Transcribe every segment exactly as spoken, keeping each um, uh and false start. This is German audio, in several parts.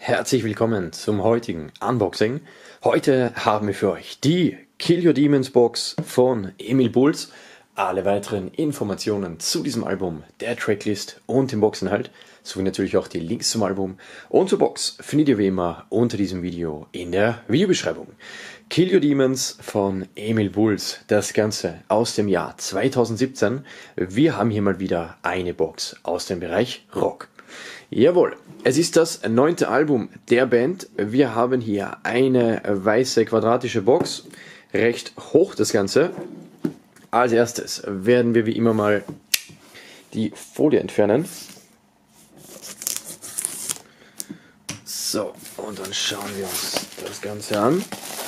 Herzlich willkommen zum heutigen Unboxing. Heute haben wir für euch die Kill Your Demons Box von Emil Bulls. Alle weiteren Informationen zu diesem Album, der Tracklist und dem Boxinhalt, sowie natürlich auch die Links zum Album und zur Box findet ihr wie immer unter diesem Video in der Videobeschreibung. Kill Your Demons von Emil Bulls, das Ganze aus dem Jahr zweitausendsiebzehn. Wir haben hier mal wieder eine Box aus dem Bereich Rock. Jawohl, es ist das neunte Album der Band. Wir haben hier eine weiße quadratische Box, recht hoch das Ganze. Als erstes werden wir wie immer mal die Folie entfernen. So, und dann schauen wir uns das Ganze an.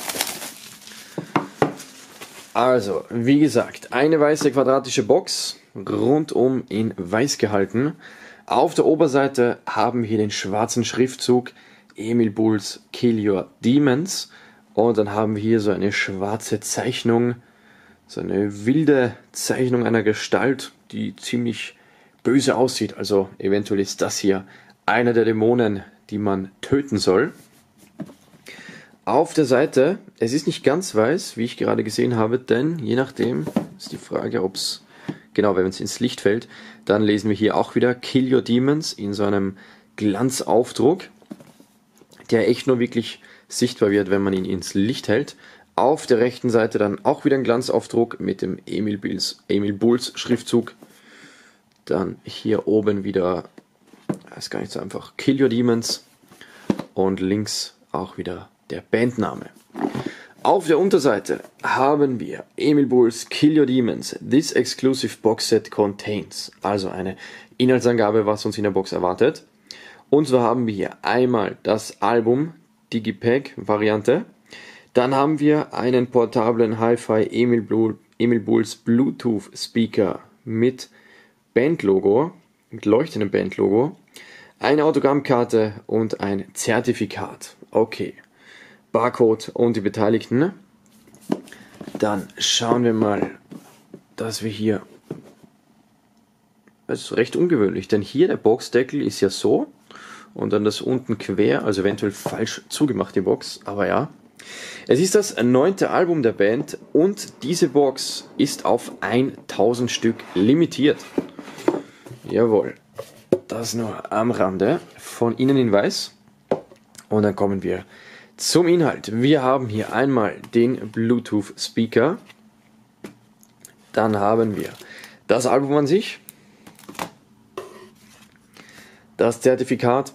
Also, wie gesagt, eine weiße quadratische Box, rundum in weiß gehalten. Auf der Oberseite haben wir hier den schwarzen Schriftzug Emil Bulls Kill Your Demons. Und dann haben wir hier so eine schwarze Zeichnung, so eine wilde Zeichnung einer Gestalt, die ziemlich böse aussieht. Also eventuell ist das hier einer der Dämonen, die man töten soll. Auf der Seite, es ist nicht ganz weiß, wie ich gerade gesehen habe, denn je nachdem ist die Frage, ob es, genau, wenn es ins Licht fällt, dann lesen wir hier auch wieder Kill Your Demons in so einem Glanzaufdruck, der echt nur wirklich sichtbar wird, wenn man ihn ins Licht hält. Auf der rechten Seite dann auch wieder ein Glanzaufdruck mit dem Emil Bulls, Emil Bulls Schriftzug. Dann hier oben wieder, das ist gar nicht so einfach, Kill Your Demons. Und links auch wieder der Bandname. Auf der Unterseite haben wir Emil Bulls Kill Your Demons. This exclusive box set contains. Also eine Inhaltsangabe, was uns in der Box erwartet. Und so haben wir hier einmal das Album Digipack-Variante. Dann haben wir einen portablen Hi-Fi Emil, Blue, Emil Bulls Bluetooth Speaker mit Bandlogo, mit leuchtendem Bandlogo. Eine Autogrammkarte und ein Zertifikat. Okay. Barcode und die Beteiligten. Dann schauen wir mal, dass wir hier, das ist recht ungewöhnlich, denn hier der Boxdeckel ist ja so und dann das unten quer, also eventuell falsch zugemacht die Box, aber ja. Es ist das neunte Album der Band und diese Box ist auf tausend Stück limitiert. Jawohl, das nur am Rande, von innen in weiß. Und dann kommen wir zum Inhalt. Wir haben hier einmal den Bluetooth Speaker, dann haben wir das Album an sich, das Zertifikat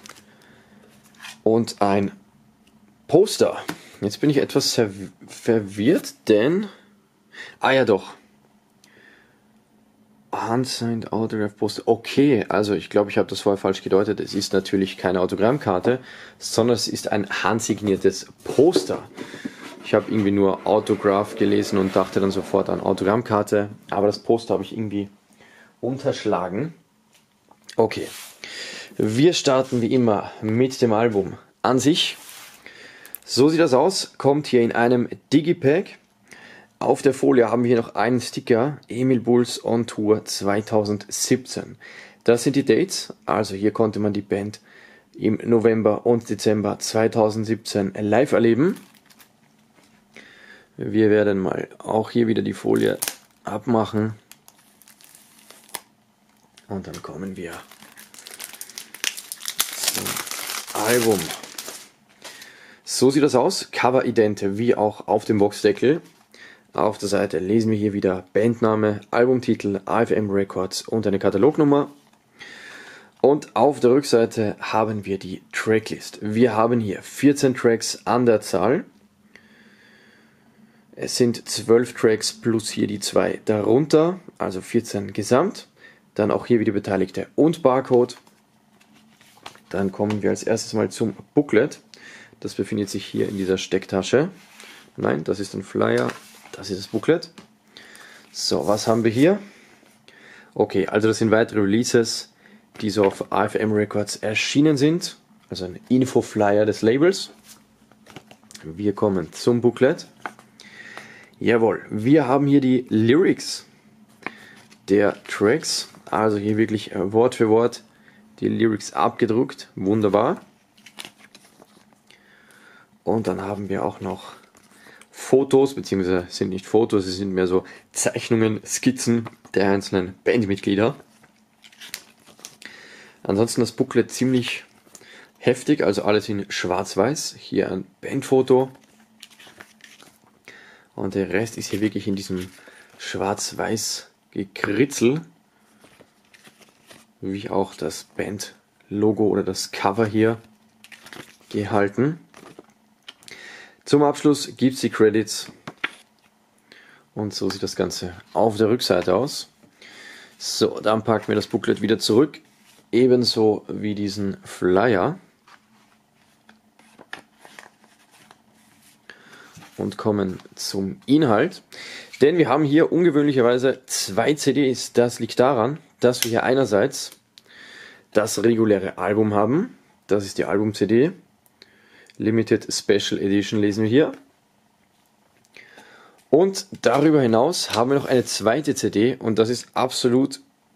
und ein Poster. Jetzt bin ich etwas verwirrt, denn, ah ja doch, Unsigned Autograph Poster. Okay, also ich glaube, ich habe das vorher falsch gedeutet. Es ist natürlich keine Autogrammkarte, sondern es ist ein handsigniertes Poster. Ich habe irgendwie nur Autograph gelesen und dachte dann sofort an Autogrammkarte, aber das Poster habe ich irgendwie unterschlagen. Okay, wir starten wie immer mit dem Album an sich. So sieht das aus, kommt hier in einem Digipack. Auf der Folie haben wir hier noch einen Sticker, Emil Bulls on Tour zweitausendsiebzehn. Das sind die Dates, also hier konnte man die Band im November und Dezember zweitausendsiebzehn live erleben. Wir werden mal auch hier wieder die Folie abmachen. Und dann kommen wir zum Album. So sieht das aus, Cover idente wie auch auf dem Boxdeckel. Auf der Seite lesen wir hier wieder Bandname, Albumtitel, A F M Records und eine Katalognummer. Und auf der Rückseite haben wir die Tracklist. Wir haben hier vierzehn Tracks an der Zahl. Es sind zwölf Tracks plus hier die zwei darunter, also vierzehn gesamt. Dann auch hier wieder Beteiligte und Barcode. Dann kommen wir als erstes mal zum Booklet. Das befindet sich hier in dieser Stecktasche. Nein, das ist ein Flyer. Das ist das Booklet. So, was haben wir hier? Okay, also das sind weitere Releases, die so auf A F M Records erschienen sind. Also ein Info-Flyer des Labels. Wir kommen zum Booklet. Jawohl, wir haben hier die Lyrics der Tracks. Also hier wirklich Wort für Wort die Lyrics abgedruckt. Wunderbar. Und dann haben wir auch noch Fotos, beziehungsweise sind nicht Fotos, es sind mehr so Zeichnungen, Skizzen der einzelnen Bandmitglieder. Ansonsten das Booklet ziemlich heftig, also alles in schwarz-weiß. Hier ein Bandfoto. Und der Rest ist hier wirklich in diesem schwarz-weiß Gekritzel. Wie auch das Band-Logo oder das Cover hier gehalten. Zum Abschluss gibt es die Credits. Und so sieht das Ganze auf der Rückseite aus. So, dann packen wir das Booklet wieder zurück. Ebenso wie diesen Flyer. Und kommen zum Inhalt. Denn wir haben hier ungewöhnlicherweise zwei C Ds. Das liegt daran, dass wir hier einerseits das reguläre Album haben. Das ist die Album-C D. Limited Special Edition lesen wir hier. Und darüber hinaus haben wir noch eine zweite C D und das ist absolut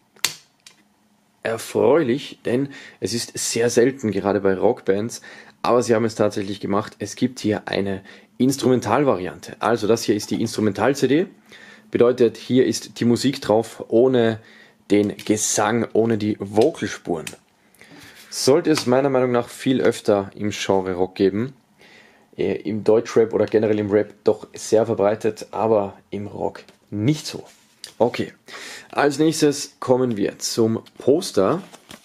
erfreulich, denn es ist sehr selten, gerade bei Rockbands, aber sie haben es tatsächlich gemacht. Es gibt hier eine Instrumentalvariante. Also das hier ist die Instrumental-C D. Bedeutet, hier ist die Musik drauf, ohne den Gesang, ohne die Vocalspuren. Sollte es meiner Meinung nach viel öfter im Genre Rock geben. Im Deutschrap oder generell im Rap doch sehr verbreitet, aber im Rock nicht so. Okay, als nächstes kommen wir zum Poster.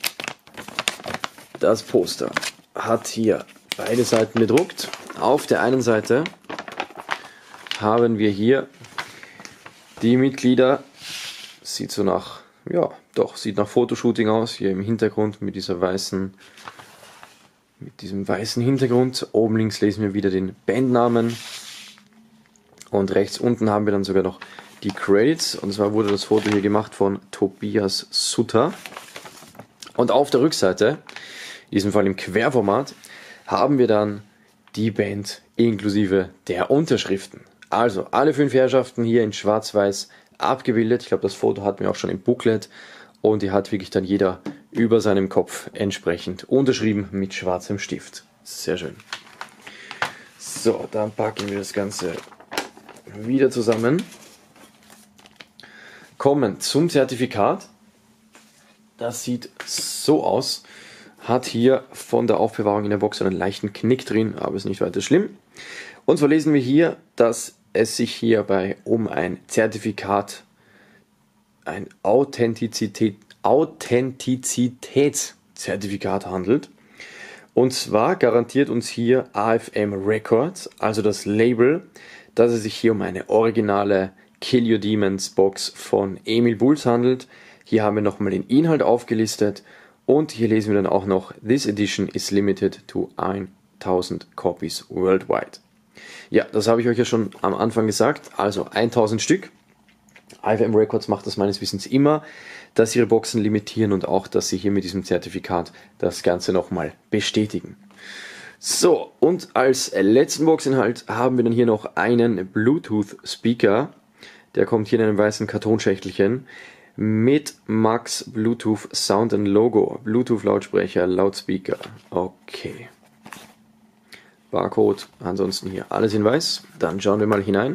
Das Poster hat hier beide Seiten bedruckt. Auf der einen Seite haben wir hier die Mitglieder. Sieht so nach, ja, doch, sieht nach Fotoshooting aus. Hier im Hintergrund mit dieser weißen, mit diesem weißen Hintergrund. Oben links lesen wir wieder den Bandnamen. Und rechts unten haben wir dann sogar noch die Credits. Und zwar wurde das Foto hier gemacht von Tobias Sutter. Und auf der Rückseite, in diesem Fall im Querformat, haben wir dann die Band inklusive der Unterschriften. Also alle fünf Herrschaften hier in schwarz-weiß abgebildet. Ich glaube, das Foto hatten wir auch schon im Booklet. Und die hat wirklich dann jeder über seinem Kopf entsprechend unterschrieben mit schwarzem Stift. Sehr schön. So, dann packen wir das Ganze wieder zusammen. Kommen zum Zertifikat. Das sieht so aus. Hat hier von der Aufbewahrung in der Box einen leichten Knick drin, aber ist nicht weiter schlimm. Und zwar lesen wir hier, dass es sich hierbei um ein Zertifikat, ein Authentizität, Authentizitätszertifikat handelt. Und zwar garantiert uns hier A F M Records, also das Label, dass es sich hier um eine originale Kill Your Demons Box von Emil Bulls handelt. Hier haben wir nochmal den Inhalt aufgelistet und hier lesen wir dann auch noch: This edition is limited to tausend copies worldwide. Ja, das habe ich euch ja schon am Anfang gesagt, also tausend Stück. A F M Records macht das meines Wissens immer, dass sie ihre Boxen limitieren und auch, dass sie hier mit diesem Zertifikat das Ganze nochmal bestätigen. So, und als letzten Boxinhalt haben wir dann hier noch einen Bluetooth-Speaker. Der kommt hier in einem weißen Kartonschächtelchen mit Max Bluetooth Sound and Logo. Bluetooth-Lautsprecher, Lautspeaker. Okay. Barcode, ansonsten hier alles in weiß. Dann schauen wir mal hinein.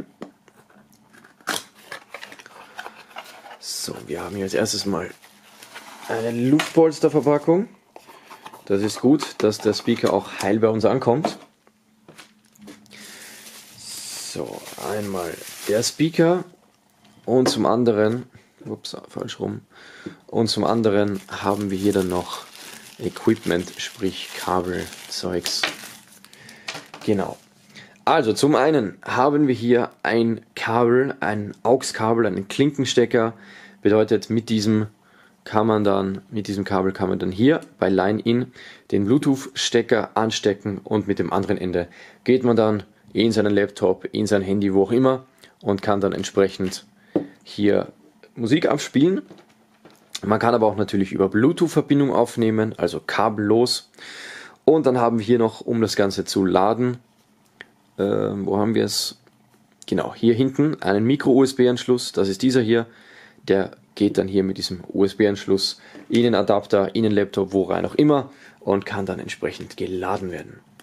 So, wir haben hier als erstes mal eine Luftpolsterverpackung. Das ist gut, dass der Speaker auch heil bei uns ankommt. So, einmal der Speaker und zum anderen, ups, falsch rum, und zum anderen haben wir hier dann noch Equipment, sprich Kabelzeugs. Genau. Also zum einen haben wir hier ein Kabel, ein A U X-Kabel, einen Klinkenstecker. Bedeutet, mit diesem kann man dann, mit diesem Kabel kann man dann hier bei Line-In den Bluetooth-Stecker anstecken und mit dem anderen Ende geht man dann in seinen Laptop, in sein Handy, wo auch immer und kann dann entsprechend hier Musik abspielen. Man kann aber auch natürlich über Bluetooth-Verbindung aufnehmen, also kabellos. Und dann haben wir hier noch, um das Ganze zu laden, äh, wo haben wir es? Genau, hier hinten einen Micro-U S B-Anschluss, das ist dieser hier. Der geht dann hier mit diesem U S B-Anschluss in den Adapter, in den Laptop, wo rein auch immer und kann dann entsprechend geladen werden.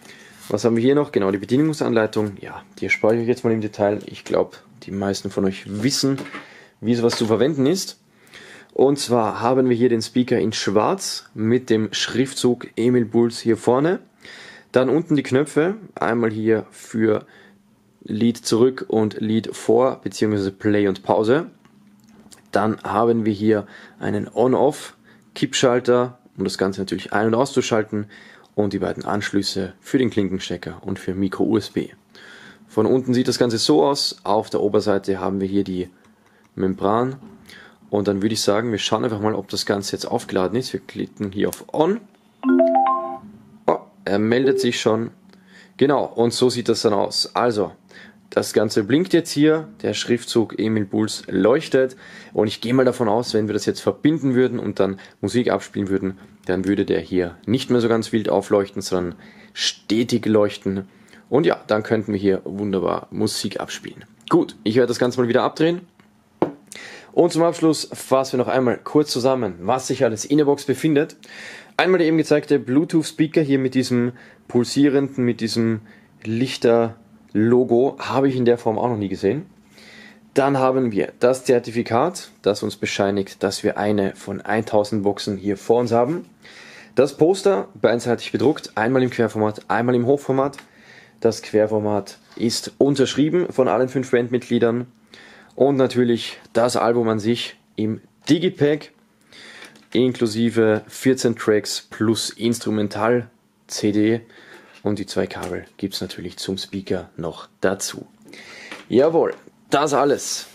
Was haben wir hier noch? Genau, die Bedienungsanleitung. Ja, die erspare ich euch jetzt mal im Detail. Ich glaube, die meisten von euch wissen, wie sowas zu verwenden ist. Und zwar haben wir hier den Speaker in schwarz mit dem Schriftzug Emil Bulls hier vorne. Dann unten die Knöpfe, einmal hier für Lied zurück und Lied vor, beziehungsweise Play und Pause. Dann haben wir hier einen On-Off-Kippschalter, um das Ganze natürlich ein- und auszuschalten, und die beiden Anschlüsse für den Klinkenstecker und für Micro-U S B. Von unten sieht das Ganze so aus. Auf der Oberseite haben wir hier die Membran. Und dann würde ich sagen, wir schauen einfach mal, ob das Ganze jetzt aufgeladen ist. Wir klicken hier auf On. Oh, er meldet sich schon. Genau, und so sieht das dann aus. Also, das Ganze blinkt jetzt hier, der Schriftzug Emil Bulls leuchtet, und ich gehe mal davon aus, wenn wir das jetzt verbinden würden und dann Musik abspielen würden, dann würde der hier nicht mehr so ganz wild aufleuchten, sondern stetig leuchten, und ja, dann könnten wir hier wunderbar Musik abspielen. Gut, ich werde das Ganze mal wieder abdrehen, und zum Abschluss fassen wir noch einmal kurz zusammen, was sich alles in der Box befindet. Einmal der eben gezeigte Bluetooth-Speaker hier mit diesem pulsierenden, mit diesem Lichter Logo, habe ich in der Form auch noch nie gesehen. Dann haben wir das Zertifikat, das uns bescheinigt, dass wir eine von tausend Boxen hier vor uns haben. Das Poster, beidseitig bedruckt, einmal im Querformat, einmal im Hochformat. Das Querformat ist unterschrieben von allen fünf Bandmitgliedern. Und natürlich das Album an sich im Digipack, inklusive vierzehn Tracks plus Instrumental-C D. Und die zwei Kabel gibt es natürlich zum Speaker noch dazu. Jawohl, das alles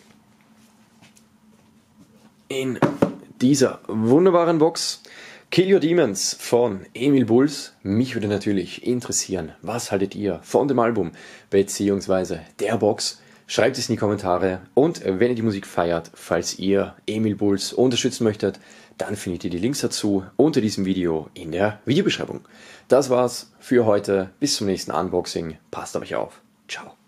in dieser wunderbaren Box. Kill Your Demons von Emil Bulls. Mich würde natürlich interessieren, was haltet ihr von dem Album bzw. der Box? Schreibt es in die Kommentare, und wenn ihr die Musik feiert, falls ihr Emil Bulls unterstützen möchtet, dann findet ihr die Links dazu unter diesem Video in der Videobeschreibung. Das war's für heute. Bis zum nächsten Unboxing. Passt auf euch auf. Ciao.